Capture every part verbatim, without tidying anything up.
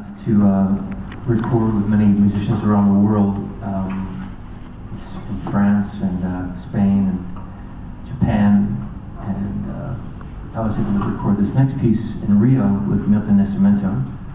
to uh, record with many musicians around the world, um, in France and uh, Spain and Japan, and uh, I was able to record this next piece in Rio with Milton Nascimento,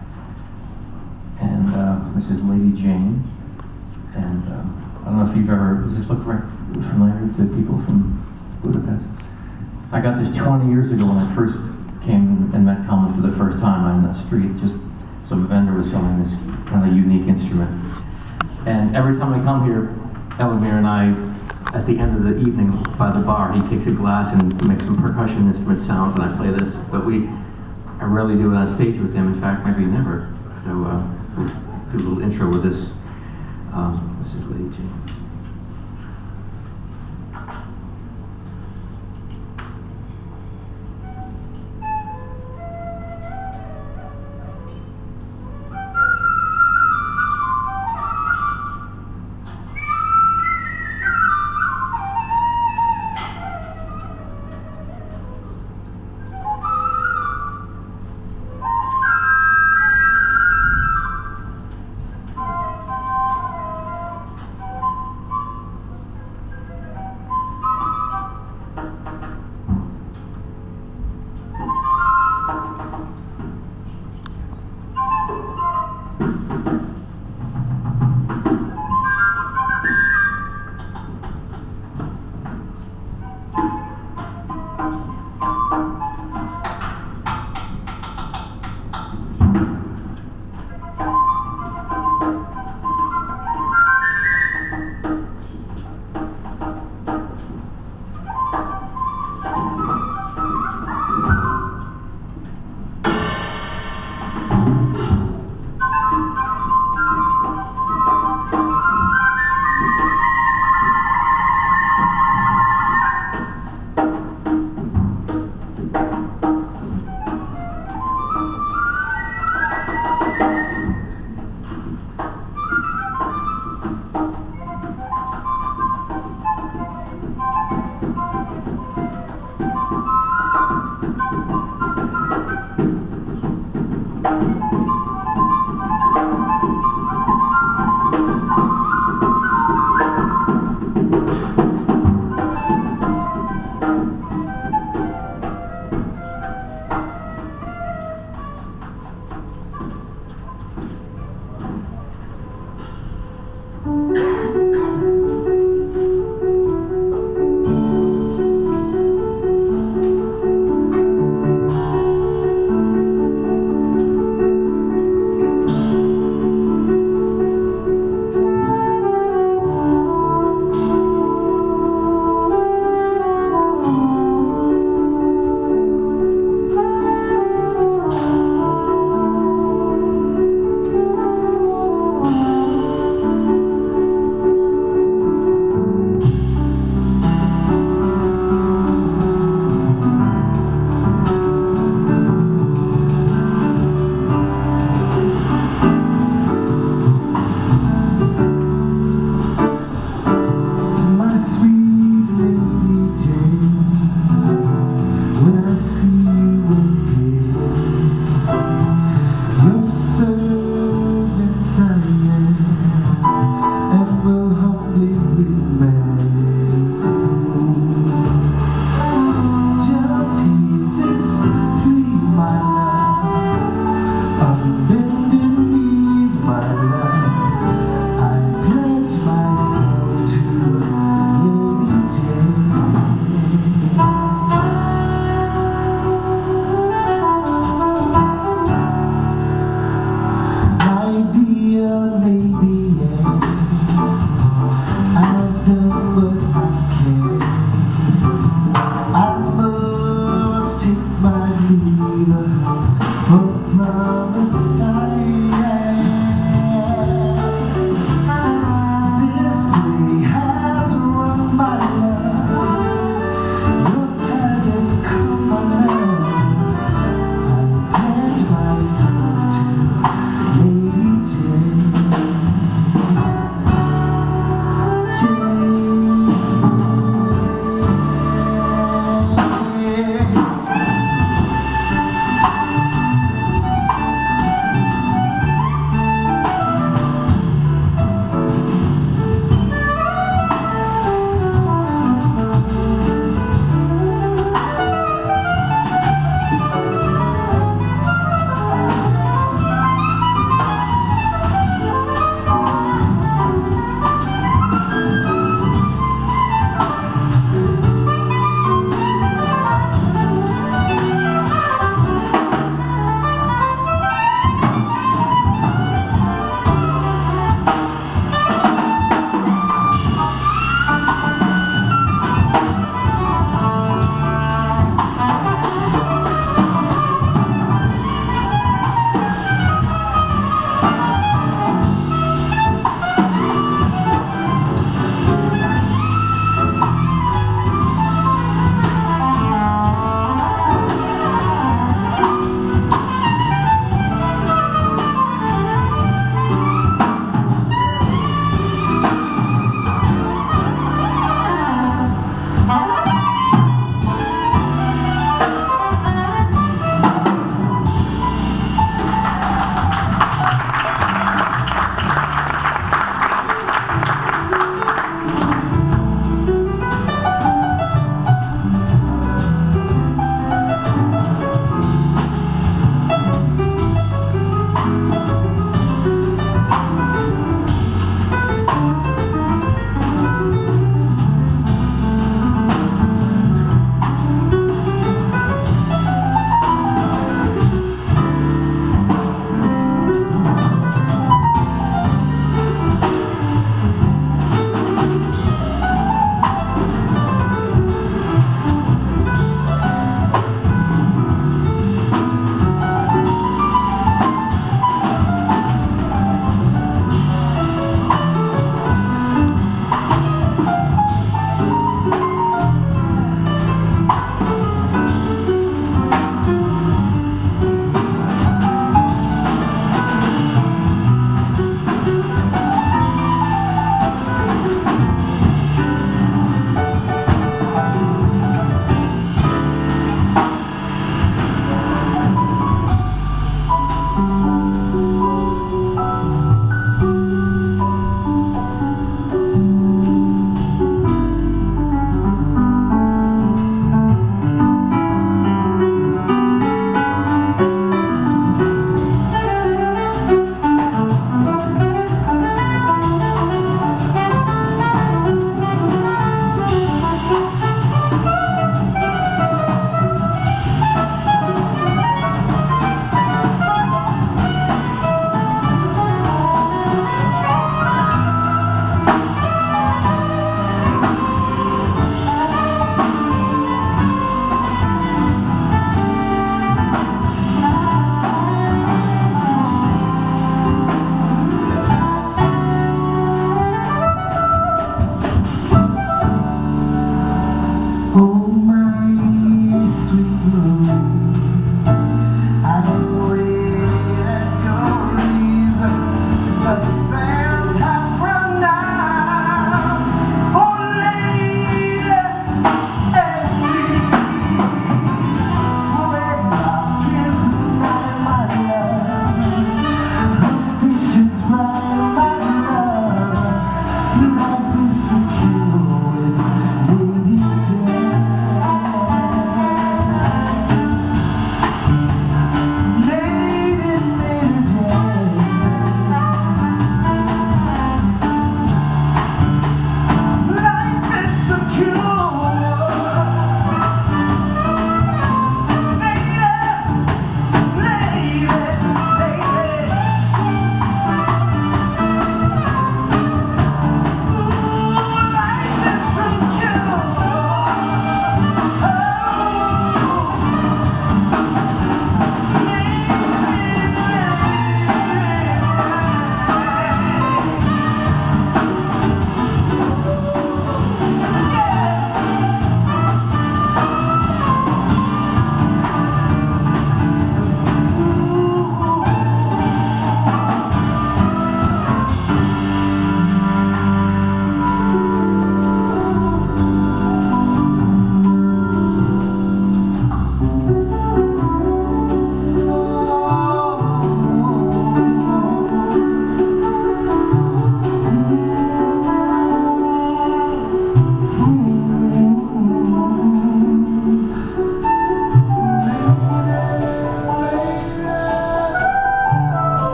and uh, this is Lady Jane, and uh, I don't know if you've ever, does this look familiar to people from Budapest? I got this twenty years ago when I first came and met Kalman for the first time on the street. Just some vendor was selling this kind of unique instrument. And every time I come here, Elamir and I, at the end of the evening by the bar, he takes a glass and makes some percussion instrument sounds, and I play this. But we, I rarely do it on stage with him. In fact, maybe never. So uh, we'll do a little intro with this. Um, this is Lady Jane.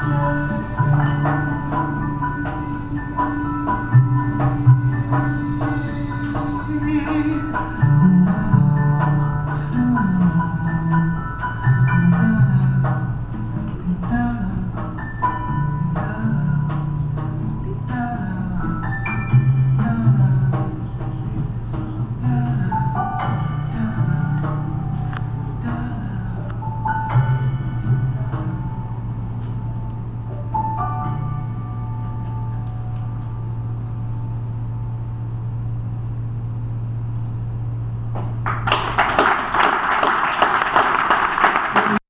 Thank you.